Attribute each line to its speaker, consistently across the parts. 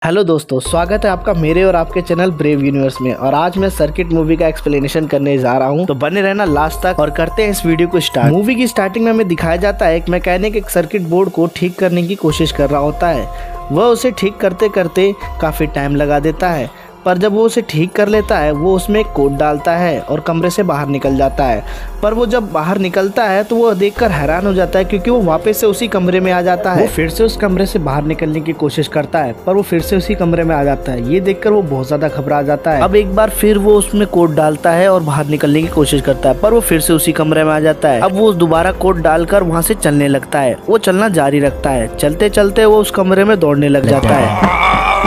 Speaker 1: Hello दोस्तों, स्वागत है आपका मेरे और आपके चैनल ब्रेव यूनिवर्स में। और आज मैं सर्किट मूवी का एक्सप्लेनेशन करने जा रहा हूं, तो बने रहना लास्ट तक और करते हैं इस वीडियो को स्टार्ट। मूवी की स्टार्टिंग में हमें दिखाया जाता है एक मैकेनिक एक सर्किट बोर्ड को ठीक करने की कोशिश कर रहा होता है। वह उसे ठीक करते करते काफी टाइम लगा देता है, पर जब वो उसे ठीक कर लेता है वो उसमें एक कोड डालता है और कमरे से बाहर निकल जाता है। पर वो जब बाहर निकलता है तो वो देखकर हैरान हो जाता है, क्योंकि वो वापस से उसी कमरे में आ जाता है। वो फिर से उस कमरे से बाहर निकलने की कोशिश करता है, पर वो फिर से उसी कमरे में आ जाता है। ये देखकर वो बहुत ज्यादा घबरा जाता है। अब एक बार फिर वो उसमें कोड डालता है और बाहर निकलने की कोशिश करता है, पर वो फिर से उसी कमरे में आ जाता है। अब वो दोबारा कोड डालकर वहाँ से चलने लगता है। वो चलना जारी रखता है। चलते चलते वो उस कमरे में दौड़ने लग जाता है।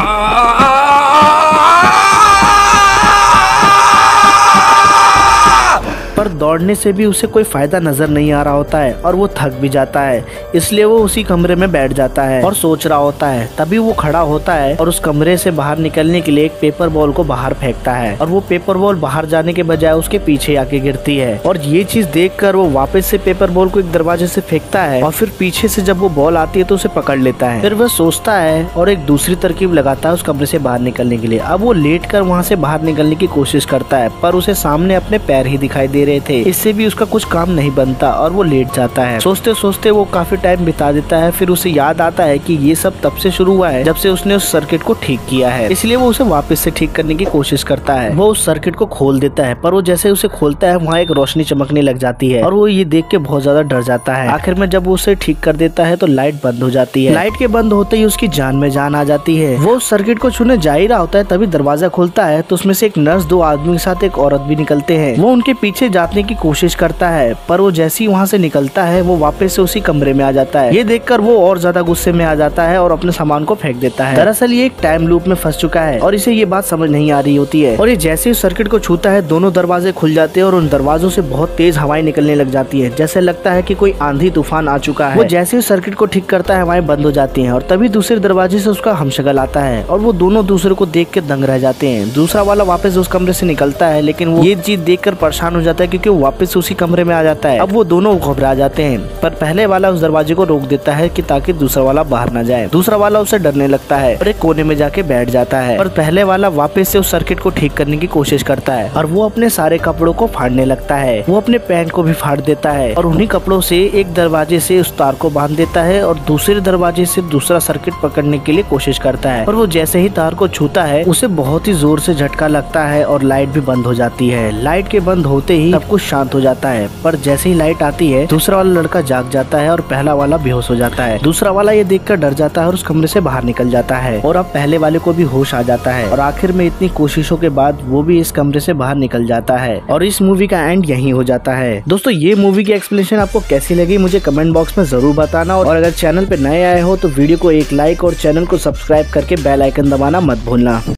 Speaker 1: पर दौड़ने से भी उसे कोई फायदा नजर नहीं आ रहा होता है और वो थक भी जाता है, इसलिए वो उसी कमरे में बैठ जाता है और सोच रहा होता है। तभी वो खड़ा होता है और उस कमरे से बाहर निकलने के लिए एक पेपर बॉल को बाहर फेंकता है, और वो पेपर बॉल बाहर जाने के बजाय उसके पीछे आके गिरती है। और ये चीज देखकर वो वापस से पेपर बॉल को एक दरवाजे से फेंकता है, और फिर पीछे से जब वो बॉल आती है तो उसे पकड़ लेता है। फिर वह सोचता है और एक दूसरी तरकीब लगाता है उस कमरे से बाहर निकलने के लिए। अब वो लेट कर वहाँ से बाहर निकलने की कोशिश करता है, पर उसे सामने अपने पैर ही दिखाई दे रहे थे। इससे भी उसका कुछ काम नहीं बनता और वो लेट जाता है। सोचते सोचते वो काफी टाइम बिता देता है। फिर उसे याद आता है कि ये सब तब से शुरू हुआ है जब से उसने उस सर्किट को ठीक किया है, इसलिए वो उसे वापस से ठीक करने की कोशिश करता है। वो उस सर्किट को खोल देता है, पर वो जैसे उसे खोलता है वहाँ एक रोशनी चमकने लग जाती है और वो ये देख के बहुत ज्यादा डर जाता है। आखिर में जब वो उसे ठीक कर देता है तो लाइट बंद हो जाती है। लाइट के बंद होते ही उसकी जान में जान आ जाती है। वो उस सर्किट को छूने जा ही रहा होता है, तभी दरवाजा खुलता है तो उसमें से एक नर्स, दो आदमी के साथ एक औरत भी निकलते हैं। वो उनके पीछे जाने की कोशिश करता है, पर वो जैसे ही वहाँ से निकलता है वो वापस से उसी कमरे में आ जाता है। ये देखकर वो और ज्यादा गुस्से में आ जाता है और अपने सामान को फेंक देता है। दरअसल ये एक टाइम लूप में फंस चुका है और इसे ये बात समझ नहीं आ रही होती है। और ये जैसे ही सर्किट को छूता है दोनों दरवाजे खुल जाते हैं और उन दरवाजों से बहुत तेज हवाएं निकलने लग जाती है, जैसे लगता है कि कोई आंधी तूफान आ चुका है। वो जैसे ही सर्किट को ठीक करता है हवाएं बंद हो जाती है और तभी दूसरे दरवाजे से उसका हमशक्ल आता है और वो दोनों दूसरे को देख के दंग रह जाते हैं। दूसरा वाला वापस उस कमरे से निकलता है, लेकिन वो ये चीज देखकर परेशान हो जाता है क्योंकि वो वापस उसी कमरे में आ जाता है। अब वो दोनों घबरा जाते हैं, पर पहले वाला उस दरवाजे को रोक देता है कि ताकि दूसरा वाला बाहर न जाए। दूसरा वाला उसे डरने लगता है और एक कोने में जाके बैठ जाता है। और पहले वाला वापस से उस सर्किट को ठीक करने की कोशिश करता है और वो अपने सारे कपड़ों को फाड़ने लगता है। वो अपने पैंट को भी फाड़ देता है और उन्हीं कपड़ों से एक दरवाजे से उस तार को बांध देता है और दूसरे दरवाजे से दूसरा सर्किट पकड़ने के लिए कोशिश करता है। और वो जैसे ही तार को छूता है उसे बहुत ही जोर से झटका लगता है और लाइट भी बंद हो जाती है। लाइट के बंद होते ही सब कुछ शांत हो जाता है, पर जैसे ही लाइट आती है दूसरा वाला लड़का जाग जाता है और पहला वाला बेहोश हो जाता है। दूसरा वाला ये देखकर डर जाता है और उस कमरे से बाहर निकल जाता है और अब पहले वाले को भी होश आ जाता है। और आखिर में इतनी कोशिशों के बाद वो भी इस कमरे से बाहर निकल जाता है और इस मूवी का एंड यही हो जाता है। दोस्तों, ये मूवी की एक्सप्लेनेशन आपको कैसी लगी मुझे कमेंट बॉक्स में जरूर बताना, और अगर चैनल पे नए आए हो तो वीडियो को एक लाइक और चैनल को सब्सक्राइब करके बेल आइकन दबाना मत भूलना।